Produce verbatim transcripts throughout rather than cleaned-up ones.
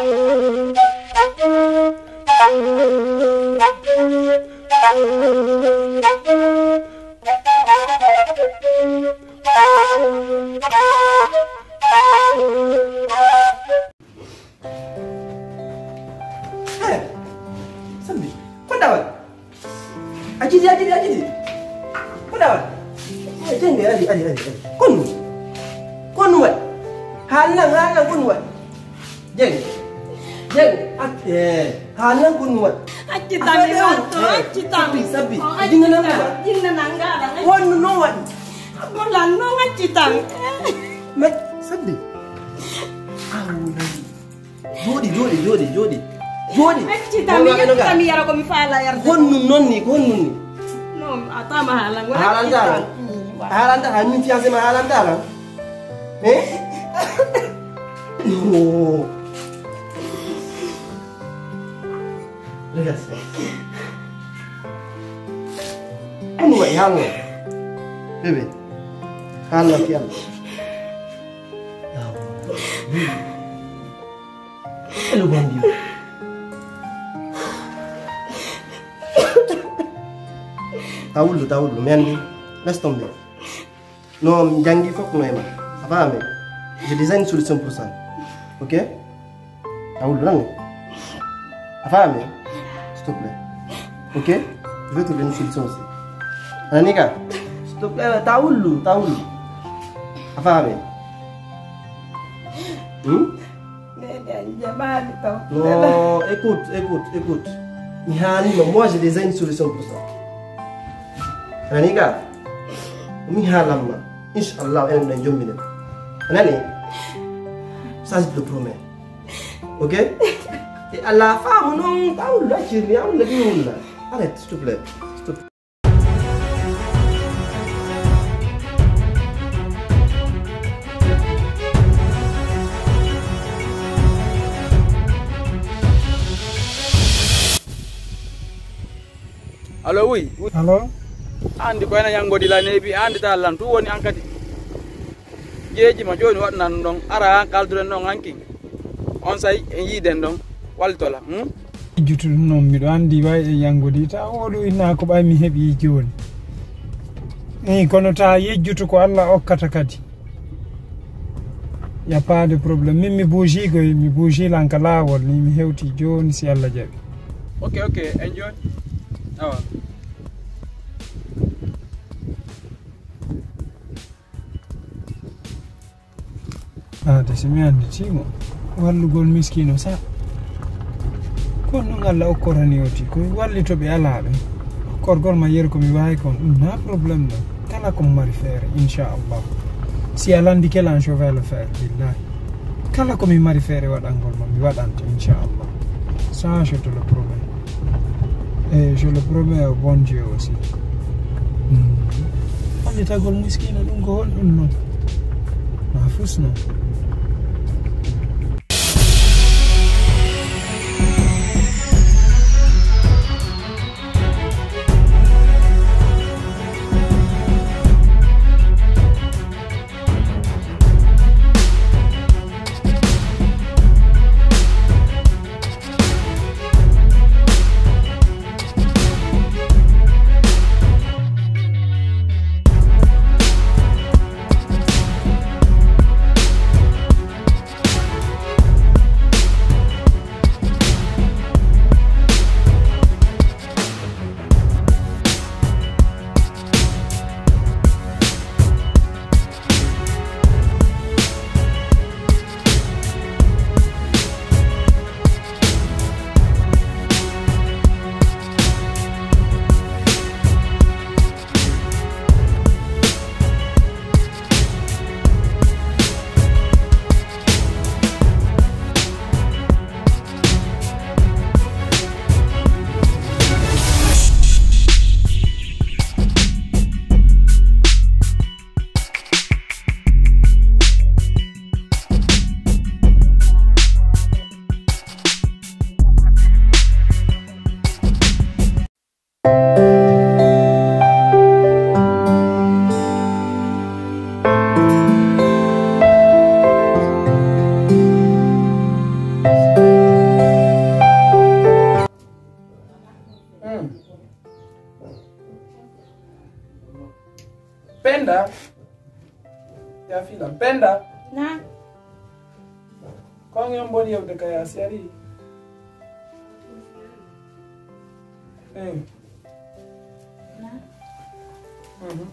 Sambi, kau dapat? Aji dia, aji dia, aji dia. Kau dapat? Eh, jangan dia, aji, aji, aji. Kau nu, kau nu wat? Halang, halang kau nu wat? Jangan, jangan. Eh, halang kau nu wat? Aji tani waktu, aji tani. Sabi, sabi. Jangan nama wat? Jangan nangga. Kau nu nu wat? Bulan nu aji tani. Mat, sabi. Jodi, jodi, jodi, jodi. Jodi. Aji tani, aji tani yara kami fala yara. Konu nonni, konu. No, atau mahalang. Mahalang dalang. Mahalang dalang, min fiancé mahalang dalang. Eh? No. Lihat. Konu ay halo. Bebe. Halo fiancé. Ya Allah. Hello Bandi. Tahu lu, tahu lu, men. Laisse tomber. Non, jangi fok no ema. Apa ame? Je design solution pour ça. Ok? Tahu lu lang. Apa ame? S'il te plaît. Ok? Je vais trouver une solution aussi. Anika, s'il te plaît, tahu lu, tahu lu. Apa ame? Hmm? Non, écoute, écoute, écoute. Moi j'ai déjà une solution pour ça. Anika, Mihalama, Inch'Allah, elle est une bonne. Nani, ça je te promets. Ok? Et à la fin, non, t'as là, tu viens, on l'a dit, là. Arrête, s'il te plaît. S'il te plaît. Allo oui. Allo? Andi ko ena yangodi la nebi andi ta lan tu woni ankati. Jeji ma joni wadnan don ara kalduren don anki. On say en yiden don waltola. Hmm? Jutu non mi do andi way e yangodi ta odo ina ko bay mi hebi joni. Eh kono ta yejjutu ko Allah okkata kadi. Ya pas de problème. Min mi bougie go mi bougie lanka lawol ni mi hewti joni si Allah jabi. Okay, okay, enjoy. Oh. Ah, desi mi andi timo. Wallugol miskino sa. Kono ngalla okkorani oti ko wallito be alabe. Korgol ma yer ko mi way kon na problème no. Kala ko mari faire inshallah. Si alandi kelan je vais le faire billahi. Kala ko mi mari faire wadangol ma mi wadante inshallah. Ça je te le promets. Et je le promets au bon Dieu aussi. On est à gol miskino dum ko hon dum non. Ma fusno. ila Penda Na. ko ngem boni yewde kaya seri eh Na. mhm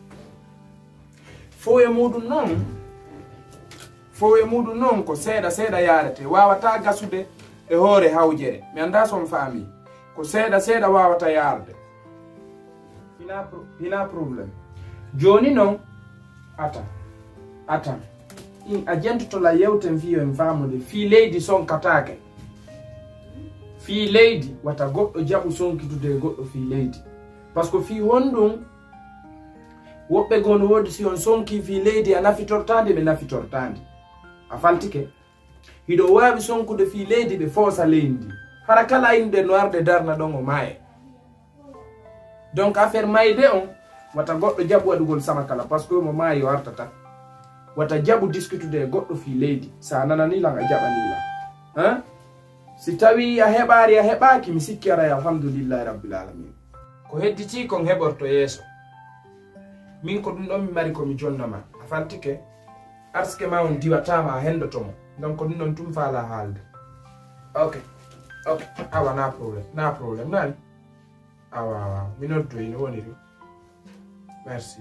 fo e mudum non fo e mudum non ko seeda seeda yarete wawata gasude e hoore hawjere mi anda son faami ko seeda seeda wawata yarde ina pro ina problem joni non ata ata in agent to la yewten fiyo en famude fi leydi son katake fi leydi wata goddo jabu sonkitude goddo fi leydi parce que fi wondum wobbe gon wodi si on sonki fi leydi a nafitortande be nafitortande a faltike hido wabi sonkude fi leydi be fosa leydi hara kala inde noirde darna don o maye donc affaire mayde on wata goddo jabu wadugol sama kala parce que mo mayi wartata wata jabu diskutude goddo fi leydi sa nanani la jabani la hein si tawi a hebari a hebaki mi sikkira alhamdulillah rabbil alamin ko hedditi kon heborto yeso min ko dum don mi mari ko mi jonnama afantike arske ma on diwatama hendotomo donc dum non tum fala halde okay okay awa na problem na problem nani awa awa mi noddo ino woni do merci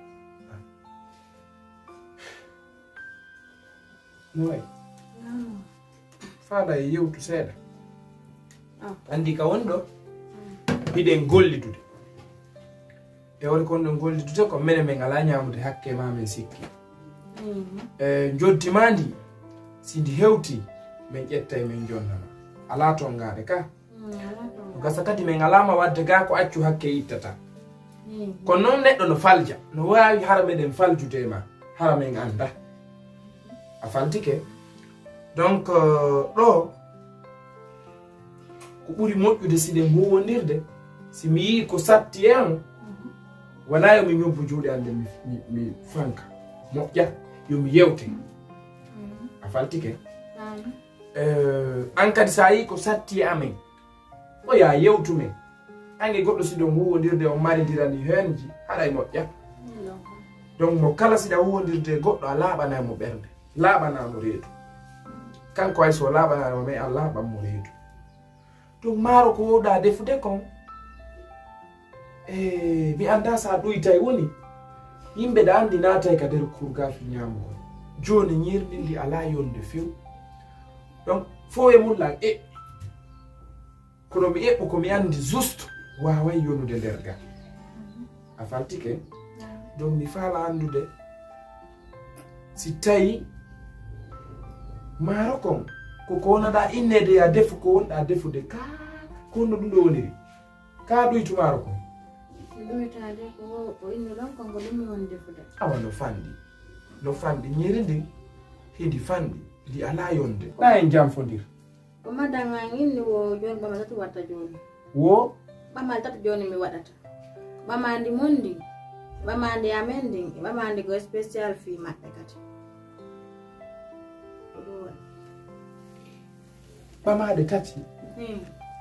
noy No. fada yewtu seeda Ah. andi ka wondo biden gollitude e woni kon don gollitude ko mene men ala nyaamude hakke ma men sikki Mhm. e joddi mandi sindi hewti men ƴettay men jonnama ala to ngaade ka Mm, ala to. gasa kadi men alama wadde ga ko accu hakke ittata Mhm. ko non neddo no falja no waawi hara meden faljude ma hara men anda a fantike donc do ko buri moƴƴude side huwondirde si mi yi ko satti en wala yo mi ñobbu juude ande mi mi, mi franka moƴƴa yo mi yewte Mhm. a fantike Na. euh an kadi sa yi ko satti amen o ya yewtu men ange goddo sido huwondirde o maridirani henji haɗa e moƴƴa No. donc mo kala sida huwondirde goddo a laaɓanamo ɓernde laaɓanamo reedu kanko ay so laaɓanamo mais a laaɓanmo reedu donc maaro ko woɗa defude kon e mi anda sa ɗoytay woni yimɓe ɗa andi naatay ka nder kurgafi ñamugo joni ñirdi ndi ala yonde few donc fo e mulla e kono mi eɓɓu ko mi andi juste waway yonude nder ga a faltike donc mi faala andude si tawi maaro kon koko wonaɗa innede ya defu ko wonɗa defude ka ko wonno ɗum ɗo woniri ka ɗoytu maaro kon Ɗoytade ko ko inno ɗon konko ɗum woni defude. awa no fandi no fandi ñiri ndin hedi fandi ndi ala yonde na en jamfodir Ko madanga inni wo joni ɓamal tati watta joni. wo Ɓamal tati joni mi waɗata. Ɓamandi mondi. Ɓamandi amen ndin. Ɓamandi go spécial fi maɓɓe kadi. Ko ɗum waɗi. ɓamaɗe tati Hmm.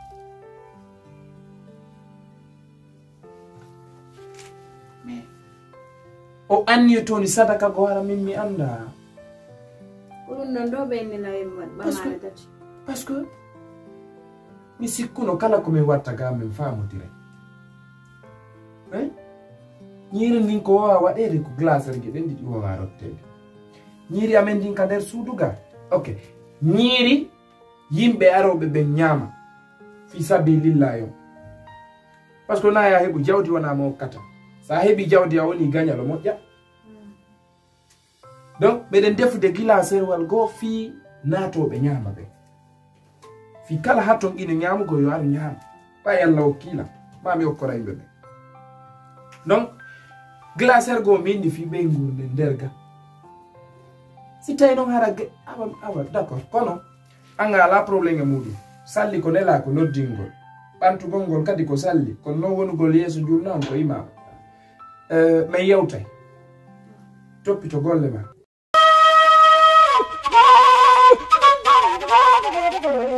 o anni toni sadaka ko wara min mi anda Ko ɗum ɗon ɗo ɓe inni lawi mi waɗi Parce que- ɓamade tati. parce que mi sikkuno kala ko min watta ga min famodire hein ñiri ndin ko wowa waɗede ko glaceer ge ɗen ɗiɗi wowa rottede ñiri amen ndin ka nder suudu ga ok ñiri yimɓe aroɓe ɓen ñaama fi sabi lillayo par ce que na ya heɓu jawdi wona mo hokkata sa heɓi jawdi a woni gañalo moƴƴa donc ɓeɗen defude glacerwal goo fi naatoɓe ñaama ɓe fi kala hatton ine ñamugo yo ar ñaama ɓay allah hokkila mami hokkora yimɓe ɓe donc glacer goo mindi fi ɓey gurde nder ga si tawi noon hara ge awa awa d' accord kono anga ala probléme e muɗum salli ko nela ko noddingol ɓantugol ngol kadi ko salli kono noon wonugol yeeso julna on ko imama uh, min yewtay toppito golle ma